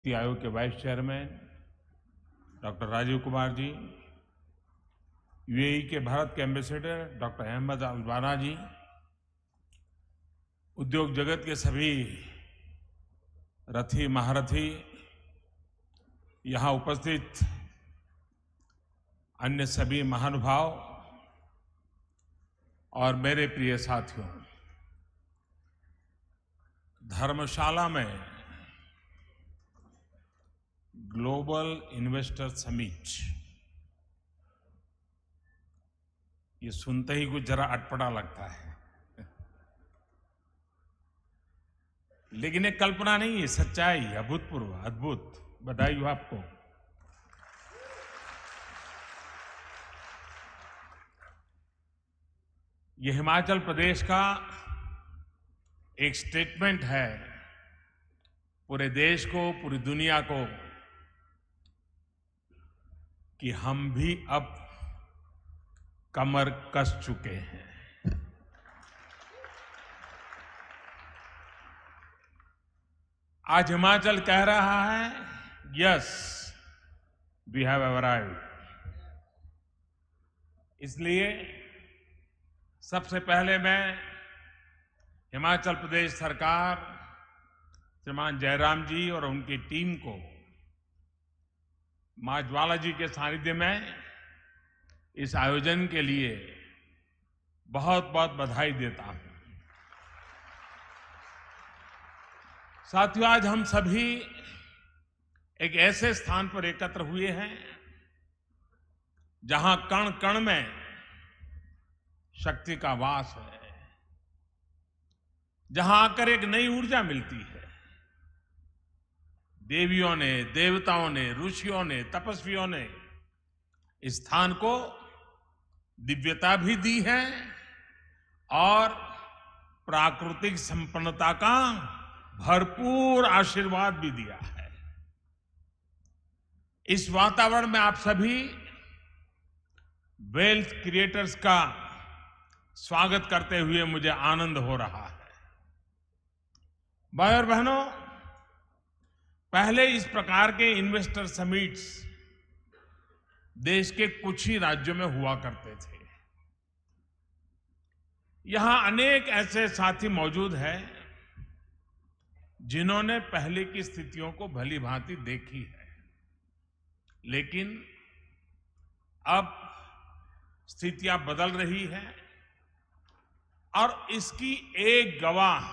नीति आयोग के vice chairman doctor Rajiv Kumar ji, UAE के भारत के ambassador doctor Ahmed Albanna ji, उद्योग जगत के सभी रथी महारथी, यहाँ उपस्थित अन्य सभी महानुभाव और मेरे प्रिय साथियों, धर्मशाला में ग्लोबल इन्वेस्टर समिट, ये सुनते ही कुछ जरा अटपटा लगता है, लेकिन ये कल्पना नहीं है, सच्चाई, अभूतपूर्व, अद्भुत। बधाई हो आपको। ये हिमाचल प्रदेश का एक स्टेटमेंट है पूरे देश को, पूरी दुनिया को, कि हम भी अब कमर कस चुके हैं। आज हिमाचल कह रहा है, यस, वी हैव अराइव्ड। इसलिए सबसे पहले मैं हिमाचल प्रदेश सरकार, श्रीमान जयराम जी और उनकी टीम को मां ज्वाला जी के सानिध्य में इस आयोजन के लिए बहुत बहुत बधाई देता हूं। साथियों, आज हम सभी एक ऐसे स्थान पर एकत्र हुए हैं जहां कण कण में शक्ति का वास है, जहां आकर एक नई ऊर्जा मिलती है। देवियों ने, देवताओं ने, ऋषियों ने, तपस्वियों ने इस स्थान को दिव्यता भी दी है और प्राकृतिक संपन्नता का भरपूर आशीर्वाद भी दिया है। इस वातावरण में आप सभी वेल्थ क्रिएटर्स का स्वागत करते हुए मुझे आनंद हो रहा है। भाई और बहनों, पहले इस प्रकार के इन्वेस्टर समिट्स देश के कुछ ही राज्यों में हुआ करते थे। यहां अनेक ऐसे साथी मौजूद हैं जिन्होंने पहले की स्थितियों को भली भांति देखी है, लेकिन अब स्थितियां बदल रही हैं और इसकी एक गवाह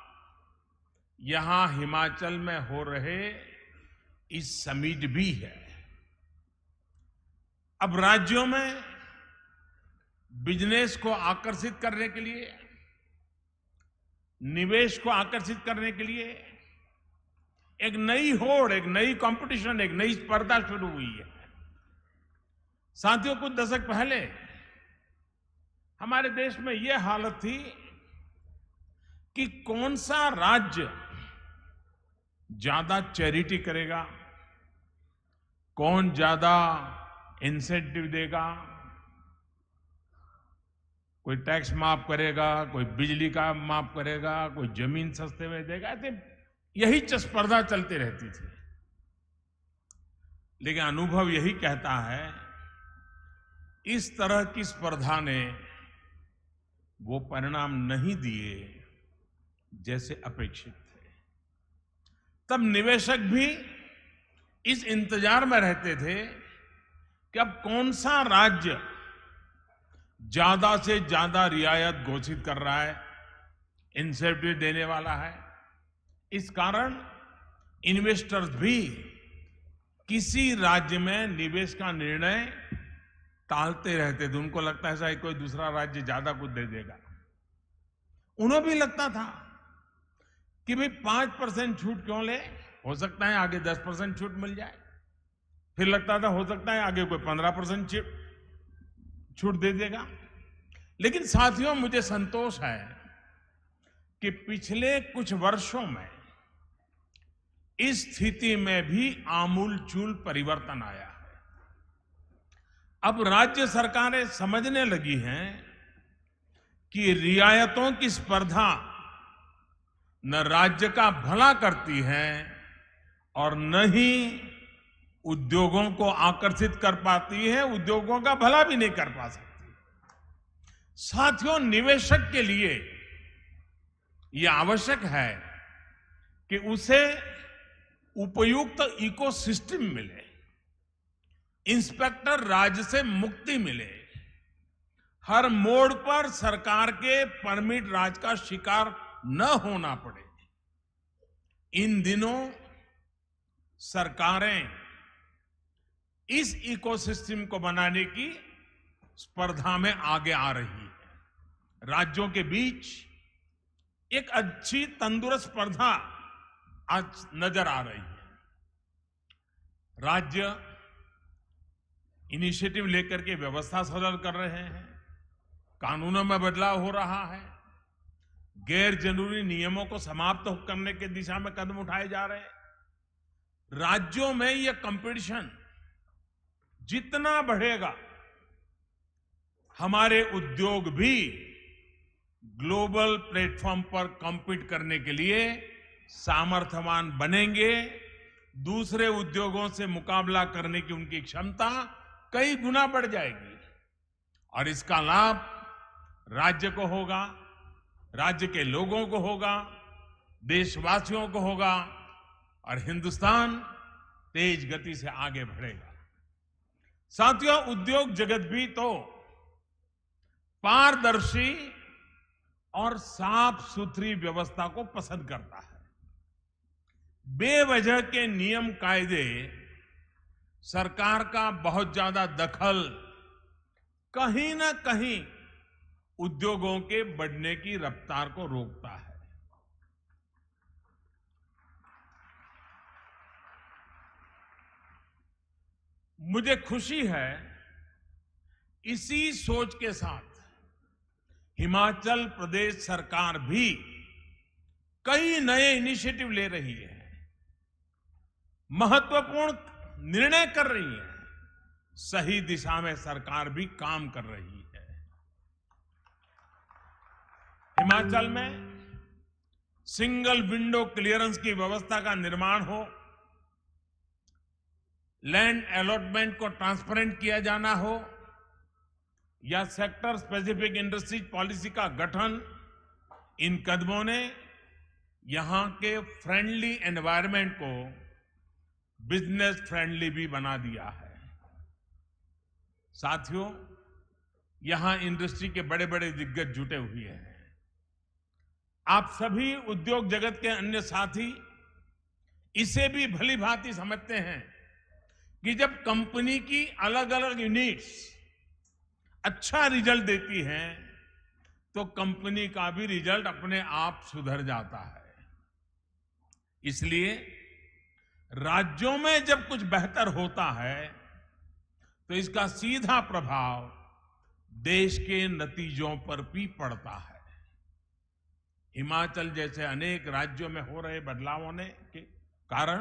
यहां हिमाचल में हो रहे इस समिट भी है। अब राज्यों में बिजनेस को आकर्षित करने के लिए, निवेश को आकर्षित करने के लिए एक नई होड़, एक नई कंपटीशन, एक नई स्पर्धा शुरू हुई है। साथियों, कुछ दशक पहले हमारे देश में यह हालत थी कि कौन सा राज्य ज्यादा चैरिटी करेगा, कौन ज्यादा इंसेंटिव देगा, कोई टैक्स माफ करेगा, कोई बिजली का माफ करेगा, कोई जमीन सस्ते में देगा, ऐसे यही स्पर्धा चलती रहती थी। लेकिन अनुभव यही कहता है, इस तरह की स्पर्धा ने वो परिणाम नहीं दिए जैसे अपेक्षित थे। तब निवेशक भी इस इंतजार में रहते थे कि अब कौन सा राज्य ज्यादा से ज्यादा रियायत घोषित कर रहा है, इंसेंटिव देने वाला है। इस कारण इन्वेस्टर्स भी किसी राज्य में निवेश का निर्णय टालते रहते थे। उनको लगता है शायद कोई दूसरा राज्य ज्यादा कुछ दे देगा। उन्हें भी लगता था कि भाई 5% छूट क्यों ले, हो सकता है आगे 10% छूट मिल जाए। फिर लगता था हो सकता है आगे कोई 15% छूट दे देगा। लेकिन साथियों, मुझे संतोष है कि पिछले कुछ वर्षों में इस स्थिति में भी आमूलचूल परिवर्तन आया है। अब राज्य सरकारें समझने लगी हैं कि रियायतों की स्पर्धा न राज्य का भला करती है और न ही उद्योगों को आकर्षित कर पाती है, उद्योगों का भला भी नहीं कर पा सकती। साथियों, निवेशक के लिए यह आवश्यक है कि उसे उपयुक्त इकोसिस्टम मिले, इंस्पेक्टर राज से मुक्ति मिले, हर मोड़ पर सरकार के परमिट राज का शिकार न होना पड़े। इन दिनों सरकारें इस इकोसिस्टम को बनाने की स्पर्धा में आगे आ रही है। राज्यों के बीच एक अच्छी तंदुरुस्त स्पर्धा आज नजर आ रही है। राज्य इनिशिएटिव लेकर के व्यवस्था सरल कर रहे हैं, कानूनों में बदलाव हो रहा है, गैर जरूरी नियमों को समाप्त करने की दिशा में कदम उठाए जा रहे हैं। राज्यों में यह कंपटीशन जितना बढ़ेगा, हमारे उद्योग भी ग्लोबल प्लेटफॉर्म पर कॉम्पीट करने के लिए सामर्थ्यवान बनेंगे। दूसरे उद्योगों से मुकाबला करने की उनकी क्षमता कई गुना बढ़ जाएगी और इसका लाभ राज्य को होगा, राज्य के लोगों को होगा, देशवासियों को होगा और हिंदुस्तान तेज गति से आगे बढ़ेगा। साथियों, उद्योग जगत भी तो पारदर्शी और साफ सुथरी व्यवस्था को पसंद करता है। बेवजह के नियम कायदे, सरकार का बहुत ज्यादा दखल कहीं ना कहीं उद्योगों के बढ़ने की रफ्तार को रोकता है। मुझे खुशी है, इसी सोच के साथ हिमाचल प्रदेश सरकार भी कई नए इनिशिएटिव ले रही है, महत्वपूर्ण निर्णय कर रही है, सही दिशा में सरकार भी काम कर रही है। हिमाचल में सिंगल विंडो क्लियरेंस की व्यवस्था का निर्माण हो, लैंड अलॉटमेंट को ट्रांसपेरेंट किया जाना हो या सेक्टर स्पेसिफिक इंडस्ट्रीज पॉलिसी का गठन, इन कदमों ने यहां के फ्रेंडली एनवायरनमेंट को बिजनेस फ्रेंडली भी बना दिया है। साथियों, यहां इंडस्ट्री के बड़े बड़े दिग्गज जुटे हुए हैं। आप सभी उद्योग जगत के अन्य साथी इसे भी भली भांति समझते हैं कि जब कंपनी की अलग अलग यूनिट्स अच्छा रिजल्ट देती हैं तो कंपनी का भी रिजल्ट अपने आप सुधर जाता है। इसलिए राज्यों में जब कुछ बेहतर होता है तो इसका सीधा प्रभाव देश के नतीजों पर भी पड़ता है। हिमाचल जैसे अनेक राज्यों में हो रहे बदलावों ने के कारण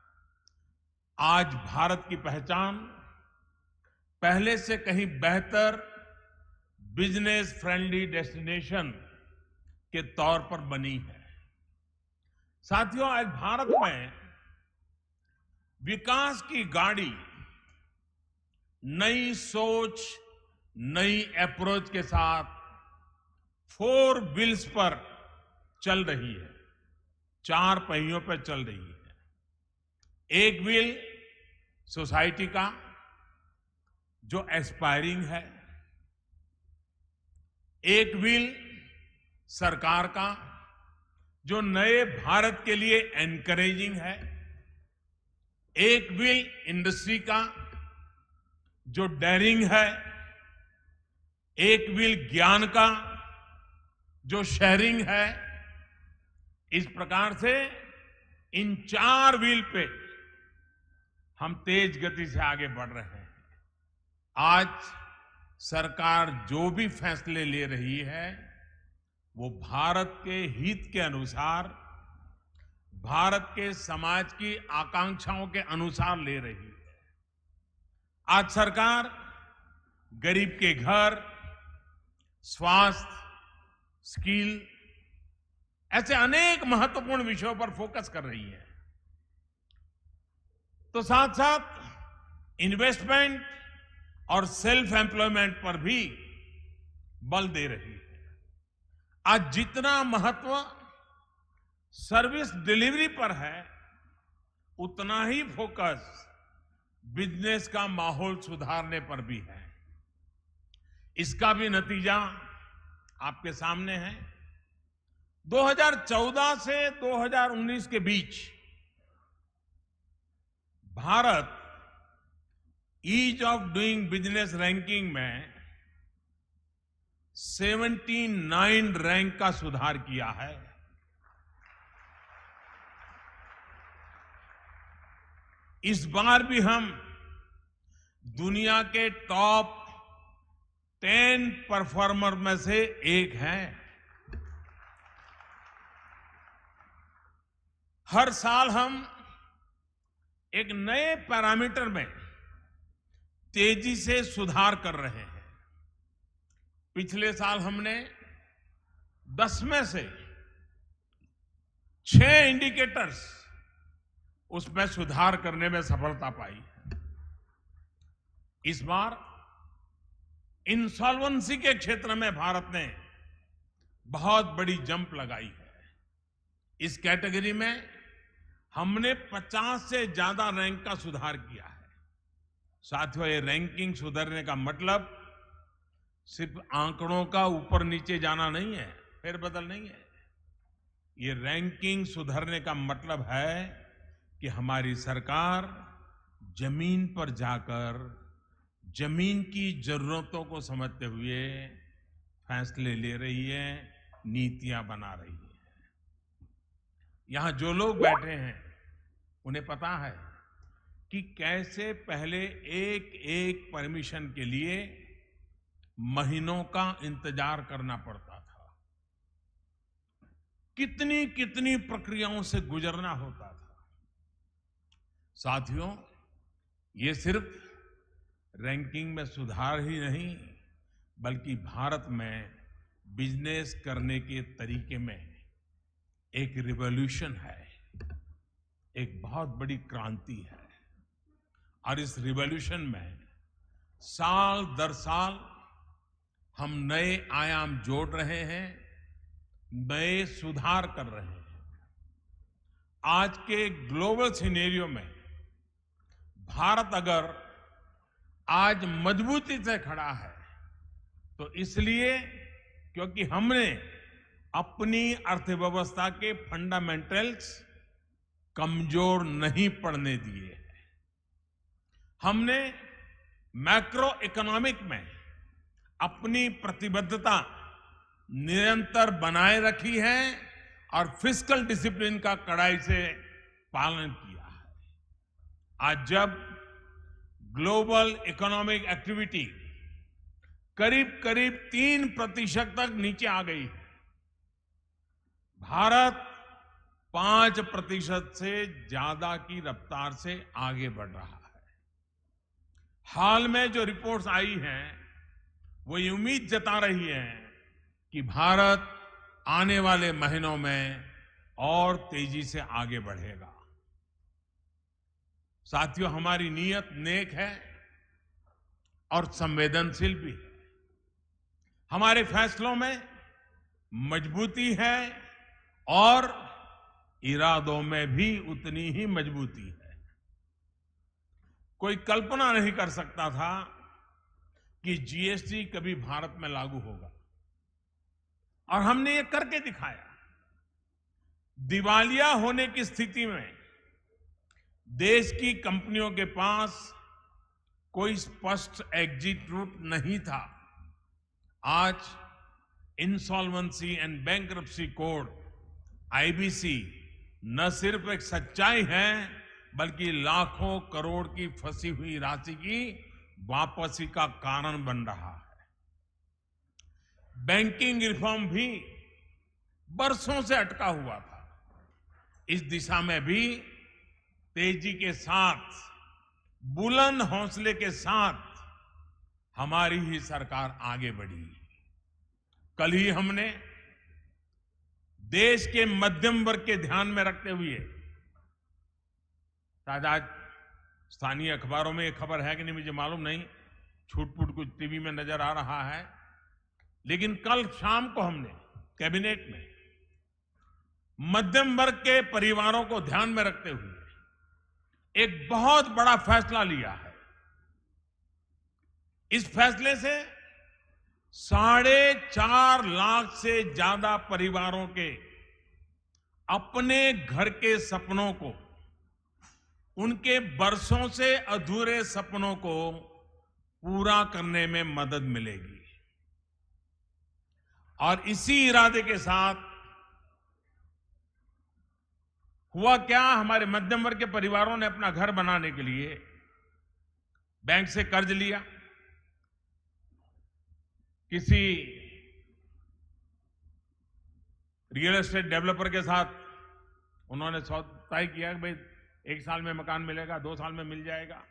आज भारत की पहचान पहले से कहीं बेहतर बिजनेस फ्रेंडली डेस्टिनेशन के तौर पर बनी है। साथियों, आज भारत में विकास की गाड़ी नई सोच, नई अप्रोच के साथ 4 व्हील्स पर चल रही है, 4 पहियों पर चल रही है। एक व्हील सोसाइटी का जो एस्पायरिंग है, एक व्हील सरकार का जो नए भारत के लिए एनकरेजिंग है, एक व्हील इंडस्ट्री का जो डेयरिंग है, एक व्हील ज्ञान का जो शेयरिंग है। इस प्रकार से इन 4 व्हील पे हम तेज गति से आगे बढ़ रहे हैं। आज सरकार जो भी फैसले ले रही है वो भारत के हित के अनुसार, भारत के समाज की आकांक्षाओं के अनुसार ले रही है। आज सरकार गरीब के घर, स्वास्थ्य, स्किल ऐसे अनेक महत्वपूर्ण विषयों पर फोकस कर रही है। तो साथ साथ इन्वेस्टमेंट और सेल्फ एम्प्लॉयमेंट पर भी बल दे रही है। आज जितना महत्व सर्विस डिलीवरी पर है, उतना ही फोकस बिजनेस का माहौल सुधारने पर भी है। इसका भी नतीजा आपके सामने है। 2014 से 2019 के बीच Bharat ease of doing business ranking में 79 रैंक का सुधार किया है। इस बार भी हम दुनिया के टॉप 10 परफॉर्मर में से एक हैं। हर साल हम एक नए पैरामीटर में तेजी से सुधार कर रहे हैं। पिछले साल हमने 10 में से 6 इंडिकेटर्स उसमें सुधार करने में सफलता पाई है। इस बार इंसॉल्वेंसी के क्षेत्र में भारत ने बहुत बड़ी जंप लगाई है। इस कैटेगरी में हमने 50 से ज्यादा रैंक का सुधार किया है। साथियों, ये रैंकिंग सुधरने का मतलब सिर्फ आंकड़ों का ऊपर नीचे जाना नहीं है, फेरबदल नहीं है। ये रैंकिंग सुधरने का मतलब है कि हमारी सरकार जमीन पर जाकर जमीन की जरूरतों को समझते हुए फैसले ले रही है, नीतियां बना रही है। यहां जो लोग बैठे हैं उन्हें पता है कि कैसे पहले एक एक परमिशन के लिए महीनों का इंतजार करना पड़ता था, कितनी कितनी प्रक्रियाओं से गुजरना होता था। साथियों, ये सिर्फ रैंकिंग में सुधार ही नहीं, बल्कि भारत में बिजनेस करने के तरीके में एक रिवॉल्यूशन है, एक बहुत बड़ी क्रांति है। और इस रिवॉल्यूशन में साल दर साल हम नए आयाम जोड़ रहे हैं, नए सुधार कर रहे हैं। आज के ग्लोबल सिनेरियो में भारत अगर आज मजबूती से खड़ा है तो इसलिए क्योंकि हमने अपनी अर्थव्यवस्था के फंडामेंटल्स कमजोर नहीं पड़ने दिए हैं। हमने मैक्रो इकोनॉमिक में अपनी प्रतिबद्धता निरंतर बनाए रखी है और फिस्कल डिसिप्लिन का कड़ाई से पालन किया है। आज जब ग्लोबल इकोनॉमिक एक्टिविटी करीब करीब 3% तक नीचे आ गई है, भारत 5% से ज्यादा की रफ्तार से आगे बढ़ रहा है। हाल में जो रिपोर्ट्स आई हैं वो ये उम्मीद जता रही है कि भारत आने वाले महीनों में और तेजी से आगे बढ़ेगा। साथियों, हमारी नीयत नेक है और संवेदनशील भी है। हमारे फैसलों में मजबूती है और इरादों में भी उतनी ही मजबूती है। कोई कल्पना नहीं कर सकता था कि जीएसटी कभी भारत में लागू होगा, और हमने ये करके दिखाया। दिवालिया होने की स्थिति में देश की कंपनियों के पास कोई स्पष्ट एग्जिट रूट नहीं था। आज insolvency and bankruptcy code IBC न सिर्फ एक सच्चाई है, बल्कि लाखों करोड़ की फंसी हुई राशि की वापसी का कारण बन रहा है। बैंकिंग रिफॉर्म भी बरसों से अटका हुआ था। इस दिशा में भी तेजी के साथ, बुलंद हौसले के साथ हमारी ही सरकार आगे बढ़ी। कल ही हमने देश के मध्यम वर्ग के ध्यान में रखते हुए शायद आज स्थानीय अखबारों में ये खबर है कि नहीं मुझे मालूम नहीं, छूट-फूट कुछ टीवी में नजर आ रहा है, लेकिन कल शाम को हमने कैबिनेट में मध्यम वर्ग के परिवारों को ध्यान में रखते हुए एक बहुत बड़ा फैसला लिया है। इस फैसले से 4.5 लाख से ज्यादा परिवारों के अपने घर के सपनों को, उनके बरसों से अधूरे सपनों को पूरा करने में मदद मिलेगी। और इसी इरादे के साथ हुआ क्या, हमारे मध्यम वर्ग के परिवारों ने अपना घर बनाने के लिए बैंक से कर्ज लिया। किसी रियल एस्टेट डेवलपर के साथ उन्होंने तय किया कि भाई 1 साल में मकान मिलेगा, 2 साल में मिल जाएगा।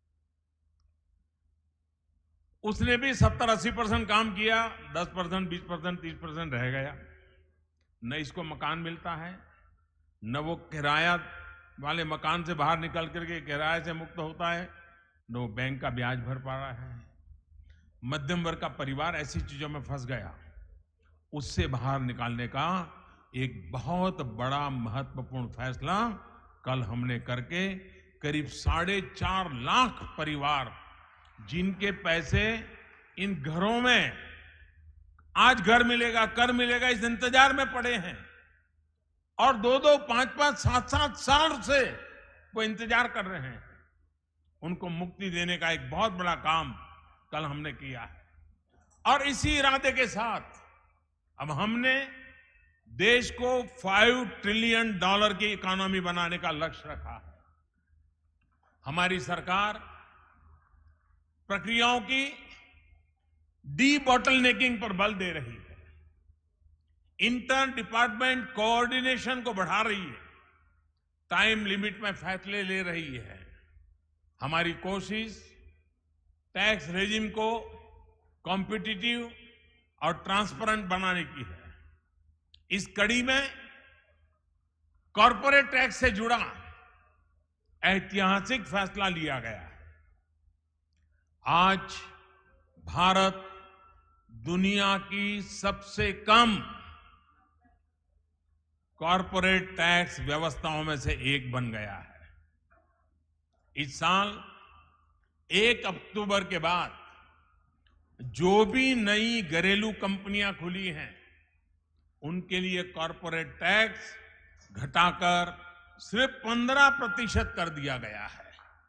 उसने भी 70-80% काम किया, 10%, 20%, 30% रह गया। न इसको मकान मिलता है, न वो किराया वाले मकान से बाहर निकल करके किराए से मुक्त होता है, न वो बैंक का ब्याज भर पा रहा है। मध्यम वर्ग का परिवार ऐसी चीजों में फंस गया। उससे बाहर निकालने का एक बहुत बड़ा महत्वपूर्ण फैसला कल हमने करके करीब 4.5 लाख परिवार, जिनके पैसे इन घरों में आज घर मिलेगा, कर मिलेगा, इस इंतजार में पड़े हैं और 2-2, 5-5, 7-7 साल से वो इंतजार कर रहे हैं, उनको मुक्ति देने का एक बहुत बड़ा काम कल हमने किया है। और इसी इरादे के साथ अब हमने देश को $5 ट्रिलियन की इकोनॉमी बनाने का लक्ष्य रखा है। हमारी सरकार प्रक्रियाओं की डी बॉटलनेकिंग पर बल दे रही है, इंटर डिपार्टमेंट कोऑर्डिनेशन को बढ़ा रही है, टाइम लिमिट में फैसले ले रही है। हमारी कोशिश टैक्स रेजिम को कॉम्पिटिटिव और ट्रांसपेरेंट बनाने की है। इस कड़ी में कॉर्पोरेट टैक्स से जुड़ा ऐतिहासिक फैसला लिया गया है। आज भारत दुनिया की सबसे कम कॉर्पोरेट टैक्स व्यवस्थाओं में से एक बन गया है। इस साल 1 अक्टूबर के बाद जो भी नई घरेलू कंपनियां खुली हैं, उनके लिए कॉर्पोरेट टैक्स घटाकर सिर्फ 15% कर दिया गया है।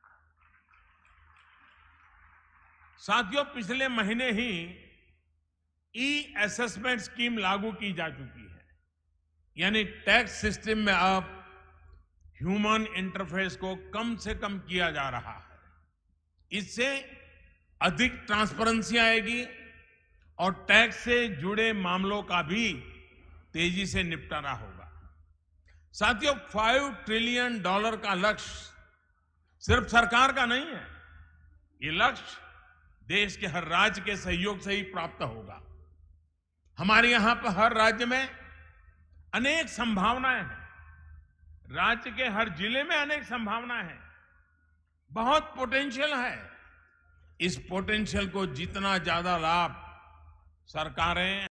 साथियों, पिछले महीने ही ई असेसमेंट स्कीम लागू की जा चुकी है, यानी टैक्स सिस्टम में अब ह्यूमन इंटरफेस को कम से कम किया जा रहा है। इससे अधिक ट्रांसपेरेंसी आएगी और टैक्स से जुड़े मामलों का भी तेजी से निपटारा होगा। साथियों, $5 ट्रिलियन का लक्ष्य सिर्फ सरकार का नहीं है, ये लक्ष्य देश के हर राज्य के सहयोग से ही प्राप्त होगा। हमारे यहां पर हर राज्य में अनेक संभावनाएं हैं, राज्य के हर जिले में अनेक संभावनाएं हैं, बहुत पोटेंशियल है। इस पोटेंशियल को जितना ज्यादा लाभ सरकारें